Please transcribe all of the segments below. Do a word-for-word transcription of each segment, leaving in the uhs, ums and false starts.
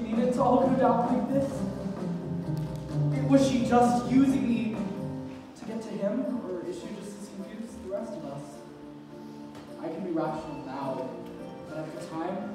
need it to all go down like this? Was she just using me to get to him, or is she just as confused as the rest of us? I can be rational now, but at the time,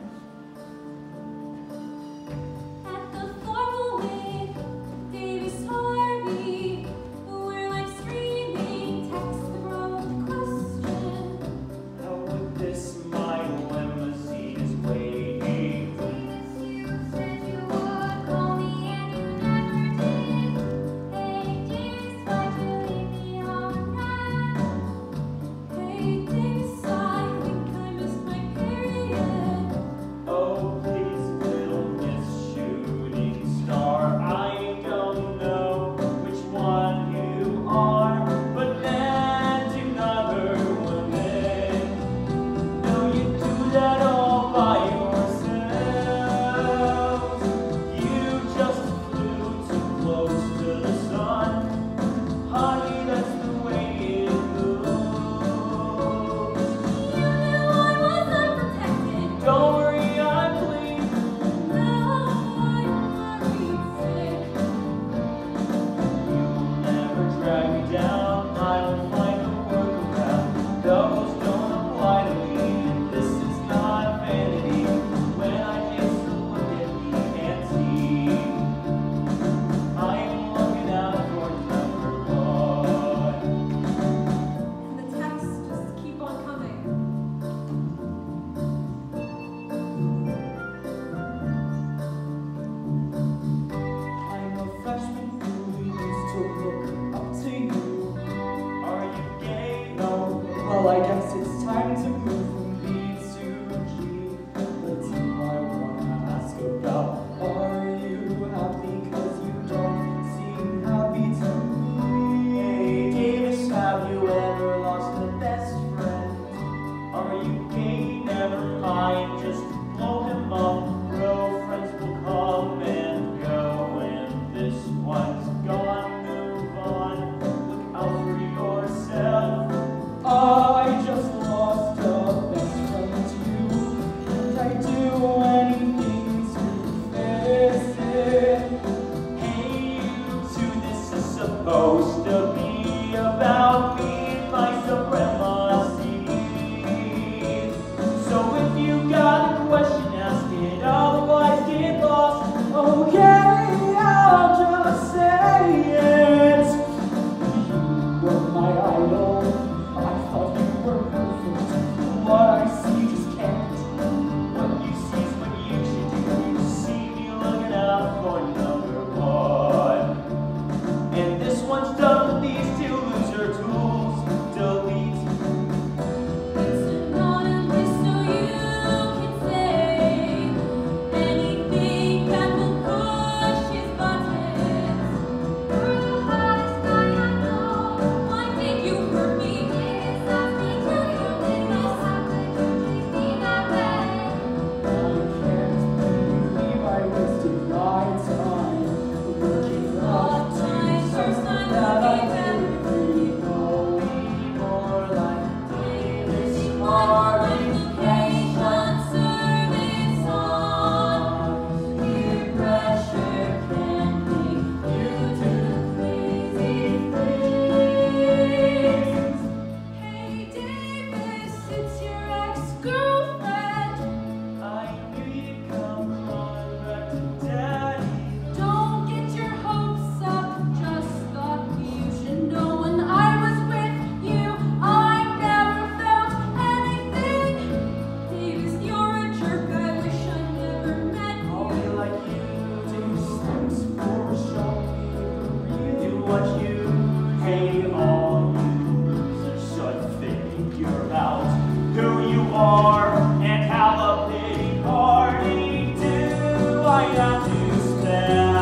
well, I guess it's time to move from B to G. But do I wanna ask about, are you happy? Cause you don't seem happy to me. Hey Davis, have you ever lost a best friend? Are you gay? Never mind, just blow him up. Bro, friends will come and go, and this one's gone. Move on, look out for yourself. I just lost a best friend too, and I'd do anything to fix it. Hey you two, this is supposed to be about me and my supremacy. So if you got a question, ask it, otherwise get lost. Okay, I'll just say it. You were my idol. What I see just can't. What you see is what you should do. You see me looking out for number one. And this one's done with these two loser tools. Delete. Listen on and listen so you can say anything that will push his buttons. You're the hottest guy I know. Why did you hurt me? It's not me till you did this. And have a big party too. I have to spend